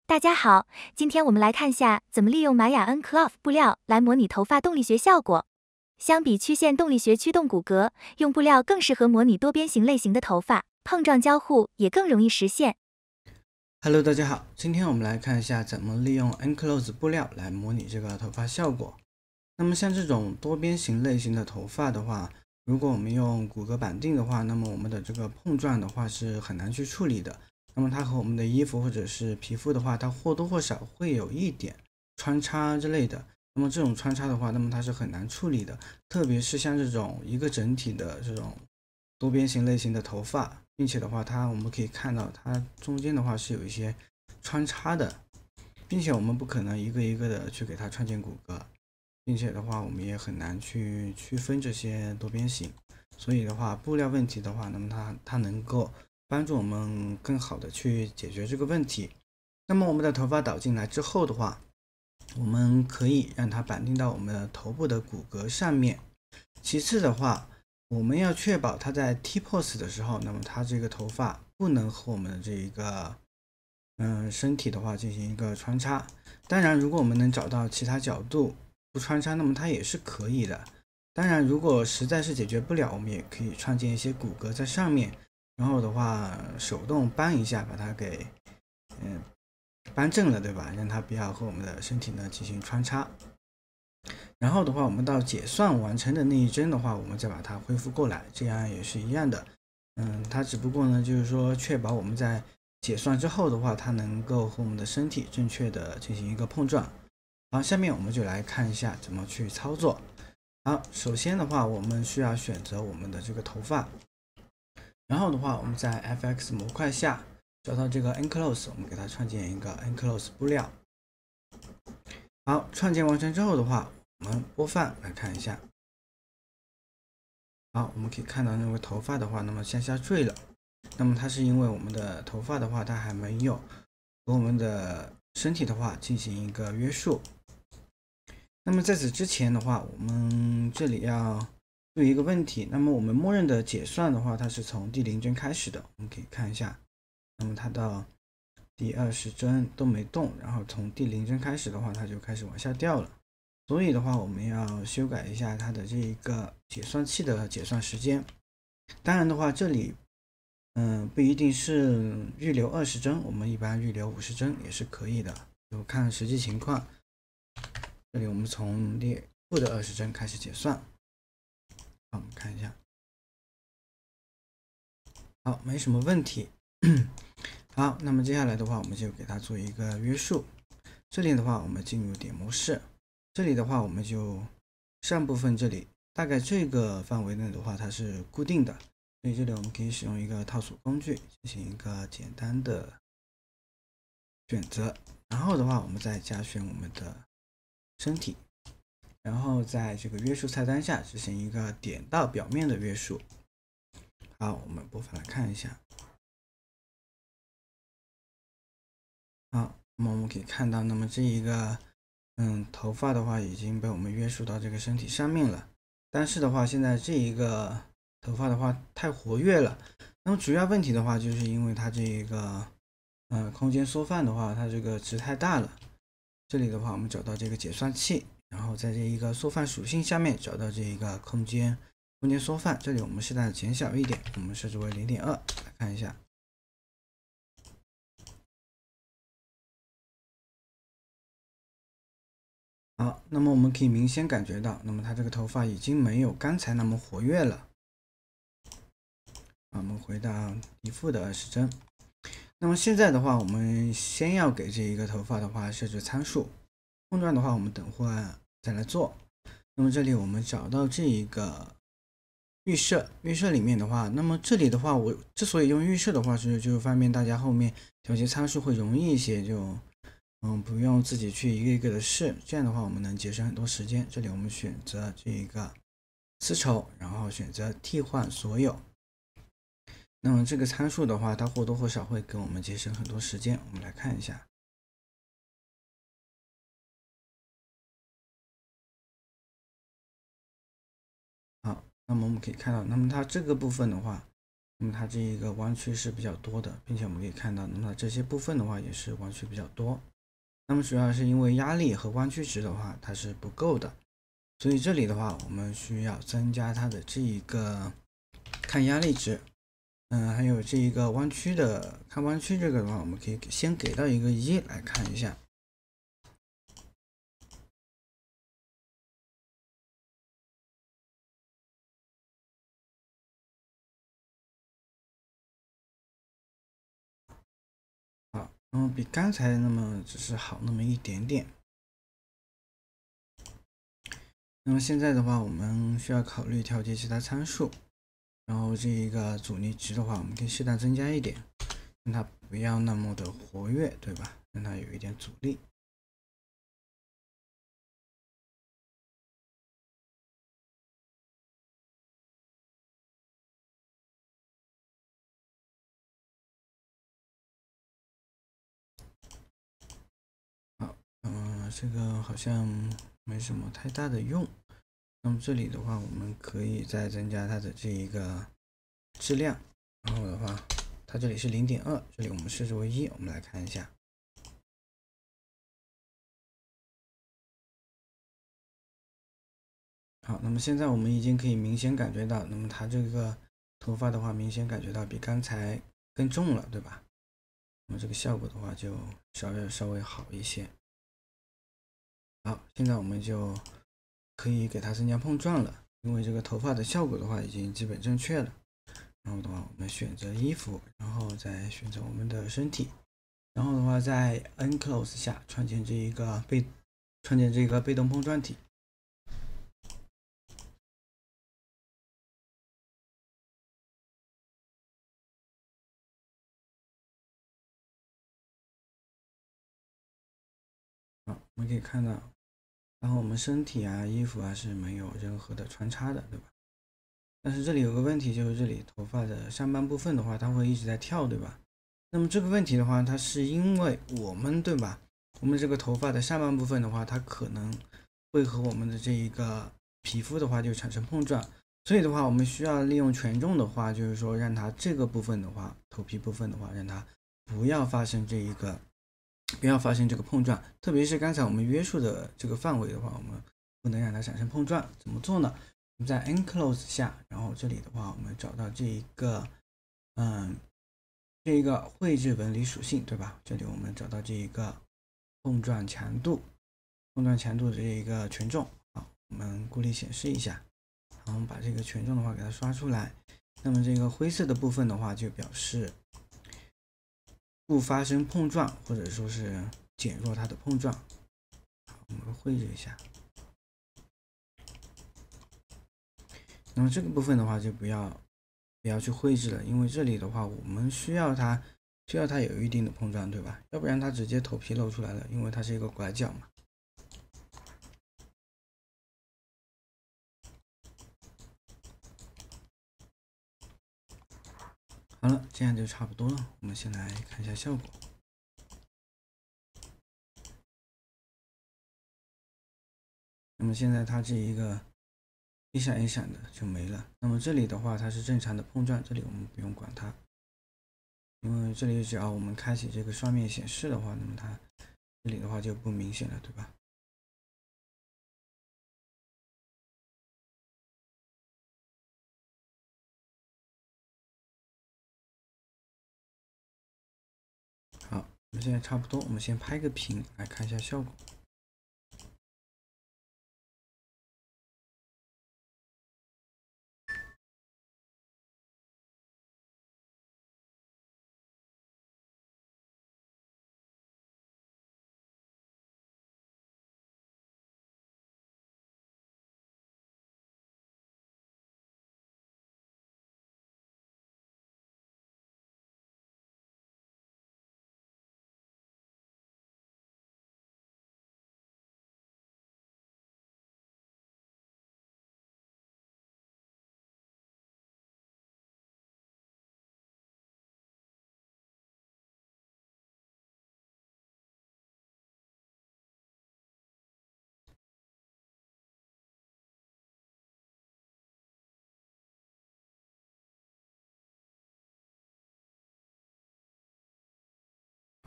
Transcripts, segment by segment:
大家好，今天我们来看下怎么利用玛雅 N Cloth 布料来模拟头发动力学效果。相比曲线动力学驱动骨骼，用布料更适合模拟多边形类型的头发，碰撞交互也更容易实现。 Hello，大家好，今天我们来看一下怎么利用 Enclose 布料来模拟这个头发效果。那么像这种多边形类型的头发的话，如果我们用骨骼绑定的话，那么我们的这个碰撞的话是很难去处理的。那么它和我们的衣服或者是皮肤的话，它或多或少会有一点穿插之类的。那么这种穿插的话，那么它是很难处理的，特别是像这种一个整体的这种多边形类型的头发，并且的话，我们可以看到它中间的话是有一些穿插的，并且我们不可能一个一个的去给它创建骨骼，并且的话，我们也很难去区分这些多边形。所以的话，布料问题的话，那么它能够帮助我们更好的去解决这个问题。那么我们的头发导进来之后的话，我们可以让它绑定到我们的头部的骨骼上面。其次的话，我们要确保它在 T-pose 的时候，那么它这个头发不能和我们的这一个身体的话进行一个穿插。当然，如果我们能找到其他角度不穿插，那么它也是可以的。当然，如果实在是解决不了，我们也可以创建一些骨骼在上面，然后的话手动扳一下，把它给扳正了，对吧？让它不要和我们的身体呢进行穿插。然后的话，我们到解算完成的那一帧的话，我们再把它恢复过来，这样也是一样的。它只不过呢，就是说确保我们在解算之后的话，它能够和我们的身体正确的进行一个碰撞。好，下面我们就来看一下怎么去操作。好，首先的话，我们需要选择我们的这个头发，然后的话，我们在 FX 模块下找到这个 Enclose，我们给它创建一个 Enclose 布料。好，创建完成之后的话，我们播放来看一下。好，我们可以看到那个头发的话，那么向下坠了。那么它是因为我们的头发的话，它还没有和我们的身体的话进行一个约束。那么在此之前的话，我们这里要注意一个问题。那么我们默认的解算的话，它是从第0帧开始的。我们可以看一下，那么它到第20帧都没动，然后从第0帧开始的话，它就开始往下掉了。所以的话，我们要修改一下它的这一个解算器的解算时间。当然的话，这里不一定是预留20帧，我们一般预留50帧也是可以的，就看实际情况。这里我们从负的20帧开始结算。好，我们看一下。好，没什么问题。好，那么接下来的话，我们就给它做一个约束。这里的话，我们进入点模式。这里的话，我们就上部分这里大概这个范围内的话，它是固定的，所以这里我们可以使用一个套组工具进行一个简单的选择。然后的话，我们再加选我们的身体，然后在这个约束菜单下执行一个点到表面的约束。好，我们播放来看一下。好，那么我们可以看到，那么这一个头发的话已经被我们约束到这个身体上面了。但是的话，现在这一个头发的话太活跃了。那么主要问题的话，就是因为它这一个空间缩放的话，它这个值太大了。这里的话，我们找到这个解算器，然后在这一个缩放属性下面找到这一个空间缩放，这里我们适当的减小一点，我们设置为0.2，来看一下。好，那么我们可以明显感觉到，那么它这个头发已经没有刚才那么活跃了。我们回到负的20帧。那么现在的话，我们先要给这一个头发的话设置参数，碰撞的话我们等会再来做。那么这里我们找到这一个预设，预设里面的话，那么这里的话，我之所以用预设的话就方便大家后面调节参数会容易一些，就不用自己去一个一个的试，这样的话我们能节省很多时间。这里我们选择这一个丝绸，然后选择替换所有。那么这个参数的话，它或多或少会给我们节省很多时间。我们来看一下。好，那么我们可以看到，那么它这个部分的话， 那么它这一个弯曲是比较多的，并且我们可以看到，那么它这些部分的话也是弯曲比较多。那么主要是因为压力和弯曲值的话它是不够的，所以这里的话我们需要增加它的这一个看压力值，还有这一个弯曲的看弯曲这个的话，我们可以先给到一个1来看一下。好，比刚才那么只是好那么一点点。那么现在的话，我们需要考虑调节其他参数，然后这一个阻力值的话，我们可以适当增加一点，让它不要那么的活跃，对吧？让它有一点阻力。好，这个好像没什么太大的用。那么这里的话，我们可以再增加它的这一个质量，然后的话，它这里是0.2，这里我们设置为1，我们来看一下。好，那么现在我们已经可以明显感觉到，那么它这个头发的话，明显感觉到比刚才更重了，对吧？那么这个效果的话，就稍微好一些。好，现在我们就可以给它增加碰撞了，因为这个头发的效果的话已经基本正确了。然后的话，我们选择衣服，然后再选择我们的身体，然后的话在 Enclose 下创建这个被动碰撞体。好，我们可以看到，然后我们身体啊、衣服啊是没有任何的穿插的，对吧？但是这里有个问题，就是这里头发的上半部分的话，它会一直在跳，对吧？那么这个问题的话，它是因为我们，对吧？我们这个头发的上半部分的话，它可能会和我们的这一个皮肤的话就产生碰撞，所以的话，我们需要利用权重的话，就是说让它这个部分的话，头皮部分的话，让它不要发生这个碰撞，特别是刚才我们约束的这个范围的话，我们不能让它产生碰撞。怎么做呢？我们在 Enclose 下，然后这里的话，我们找到这一个绘制纹理属性，对吧？这里我们找到这一个碰撞强度的这一个权重，好，我们孤立显示一下，然后我们把这个权重的话给它刷出来。那么这个灰色的部分的话，就表示不发生碰撞，或者说是减弱它的碰撞。好，我们绘制一下。那么这个部分的话，就不要去绘制了，因为这里的话，我们需要它有一定的碰撞，对吧？要不然它直接头皮露出来了，因为它是一个拐角嘛。好了，这样就差不多了。我们先来看一下效果。那么现在它这一个一闪一闪的就没了。那么这里的话，它是正常的碰撞，这里我们不用管它，因为这里只要我们开启这个双面显示的话，那么它这里的话就不明显了，对吧？好，我们现在差不多，我们先拍个屏来看一下效果。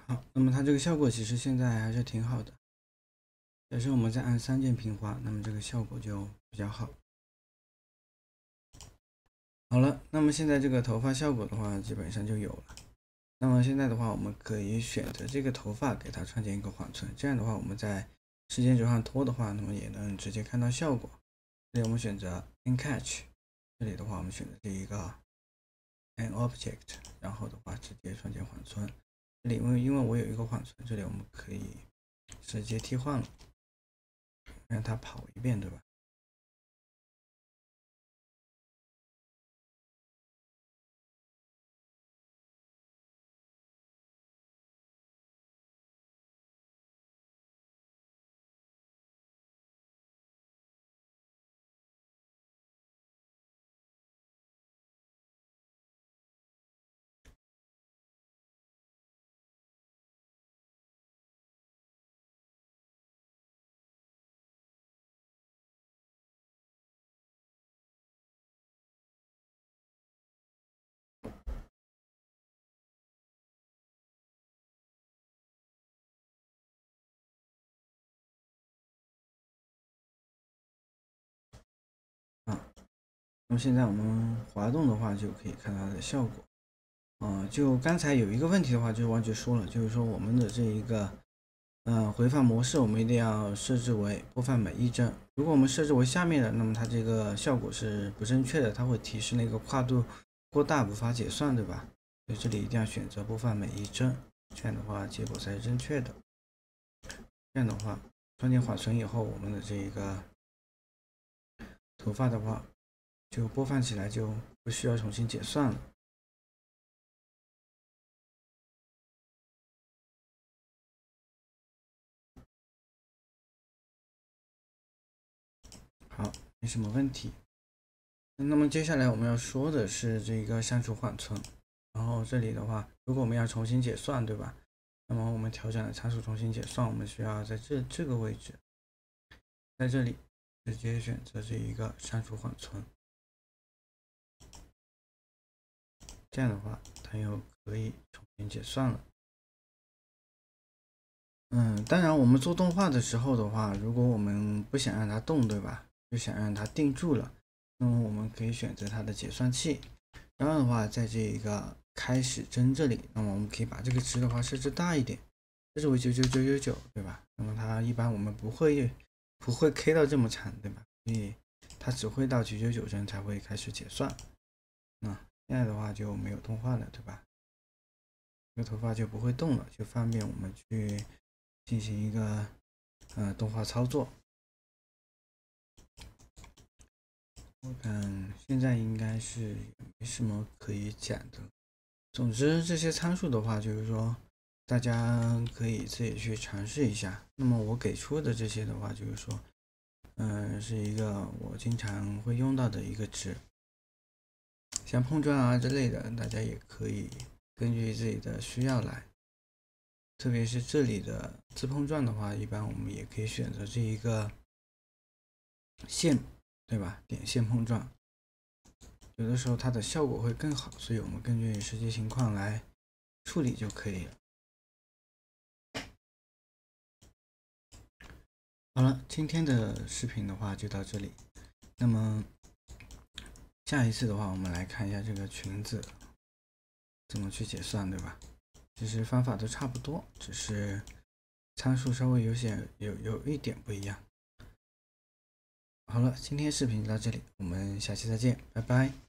好，那么它这个效果其实现在还是挺好的。假设我们再按3键平滑，那么这个效果就比较好。好了，那么现在这个头发效果的话，基本上就有了。那么现在的话，我们可以选择这个头发给它创建一个缓存，这样的话，我们在时间轴上拖的话，那么也能直接看到效果。这里我们选择 Encatch， 这里的话我们选择这一个 An Object， 然后的话直接创建缓存。这里因为我有一个缓存，这里我们可以直接替换了，让它跑一遍，对吧？那么现在我们滑动的话，就可以看到它的效果。就刚才有一个问题的话，就忘记说了，就是说我们的这一个回放模式，我们一定要设置为播放每1帧。如果我们设置为下面的，那么它这个效果是不正确的，它会提示那个跨度过大，无法解算，对吧？所以这里一定要选择播放每1帧，这样的话结果才是正确的。这样的话，创建缓存以后，我们的这一个头发的话，就播放起来就不需要重新解算了。好，没什么问题。那么接下来我们要说的是这个删除缓存。然后这里的话，如果我们要重新解算，对吧？那么我们调整了参数重新解算，我们需要在这个位置，在这里直接选择这一个删除缓存。这样的话，它又可以重新解算了。当然我们做动画的时候的话，如果我们不想让它动，对吧？就想让它定住了，那么我们可以选择它的解算器。然后的话，在这一个开始帧这里，那么我们可以把这个值的话设置大一点，设置为99999，对吧？那么它一般我们不会 K 到这么长，对吧？所以它只会到999帧才会开始解算。那现在的话就没有动画了，对吧？这个头发就不会动了，就方便我们去进行一个动画操作。我看现在应该是没什么可以讲的。总之这些参数的话，就是说大家可以自己去尝试一下。那么我给出的这些的话，就是说是一个我经常会用到的一个值，像碰撞啊之类的，大家也可以根据自己的需要来。特别是这里的自碰撞的话，一般我们也可以选择这一个线，对吧？点线碰撞，有的时候它的效果会更好，所以我们根据实际情况来处理就可以了。好了，今天的视频的话就到这里。那么下一次的话，我们来看一下这个裙子怎么去解算，对吧？其实方法都差不多，只是参数稍微有一点不一样。好了，今天视频就到这里，我们下期再见，拜拜。